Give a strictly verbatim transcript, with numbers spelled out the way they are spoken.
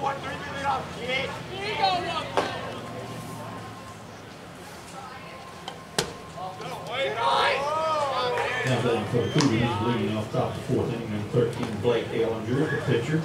Now batting for the Cougars, leading off top the fourth inning, number thirteen, Blake Ellinger, the pitcher.